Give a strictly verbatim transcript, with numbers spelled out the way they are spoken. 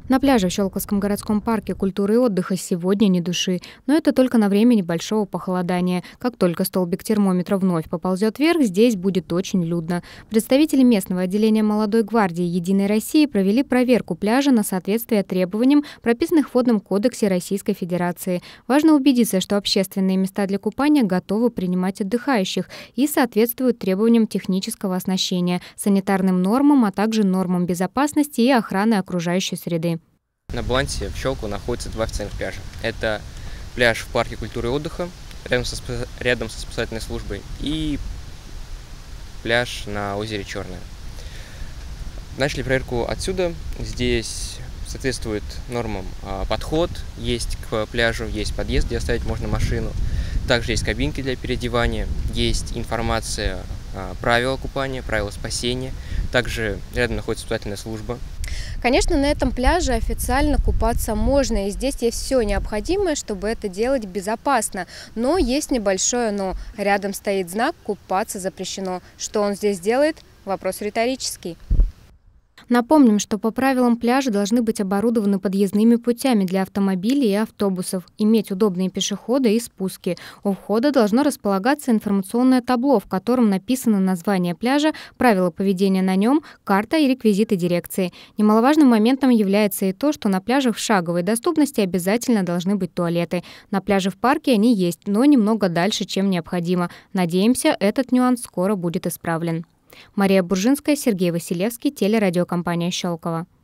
На пляже в Щелковском городском парке культуры и отдыха сегодня ни души, но это только на время небольшого похолодания. Как только столбик термометра вновь поползет вверх, здесь будет очень людно. Представители местного отделения молодой гвардии «Единой России» провели проверку пляжа на соответствие требованиям, прописанных в Водном кодексе Российской Федерации. Важно убедиться, что общественные места для купания готовы принимать отдыхающих и соответствуют требованиям технического оснащения, санитарным нормам, а также нормам безопасности и охраны окружающей среды. На балансе в Щелково находится два официальных пляжа. Это пляж в парке культуры и отдыха, рядом со, рядом со спасательной службой, и пляж на озере Черное. Начали проверку отсюда. Здесь соответствует нормам подход. Есть к пляжу, есть подъезд, где оставить можно машину. Также есть кабинки для переодевания, есть информация, правила купания, правила спасения. Также рядом находится спасательная служба. Конечно, на этом пляже официально купаться можно, и здесь есть все необходимое, чтобы это делать безопасно. Но есть небольшое «но». Рядом стоит знак «Купаться запрещено». Что он здесь делает? Вопрос риторический. Напомним, что по правилам пляжи должны быть оборудованы подъездными путями для автомобилей и автобусов, иметь удобные пешеходы и спуски. У входа должно располагаться информационное табло, в котором написано название пляжа, правила поведения на нем, карта и реквизиты дирекции. Немаловажным моментом является и то, что на пляжах в шаговой доступности обязательно должны быть туалеты. На пляже в парке они есть, но немного дальше, чем необходимо. Надеемся, этот нюанс скоро будет исправлен. Мария Буржинская, Сергей Василевский, телерадиокомпания «Щелково».